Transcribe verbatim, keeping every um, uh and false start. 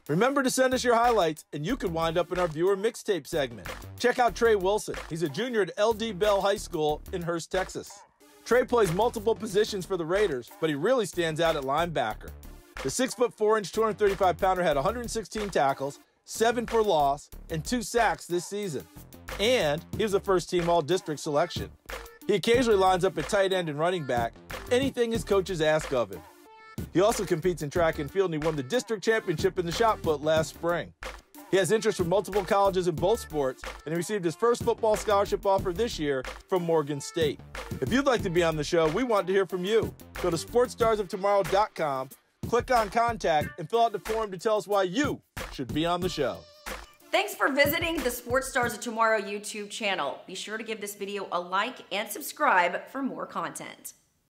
Remember to send us your highlights, and you could wind up in our viewer mixtape segment. Check out Trey Wilson. He's a junior at L D Bell High School in Hurst, Texas. Trey plays multiple positions for the Raiders, but he really stands out at linebacker. The six foot four inch, two hundred thirty-five pounder had one hundred sixteen tackles, seven for loss, and two sacks this season. And he was a first-team All-District selection. He occasionally lines up at tight end and running back, anything his coaches ask of him. He also competes in track and field, and he won the district championship in the shot put last spring. He has interest from multiple colleges in both sports, and he received his first football scholarship offer this year from Morgan State. If you'd like to be on the show, we want to hear from you. Go to sports stars of tomorrow dot com, click on Contact, and fill out the form to tell us why you should be on the show. Thanks for visiting the Sports Stars of Tomorrow YouTube channel. Be sure to give this video a like and subscribe for more content.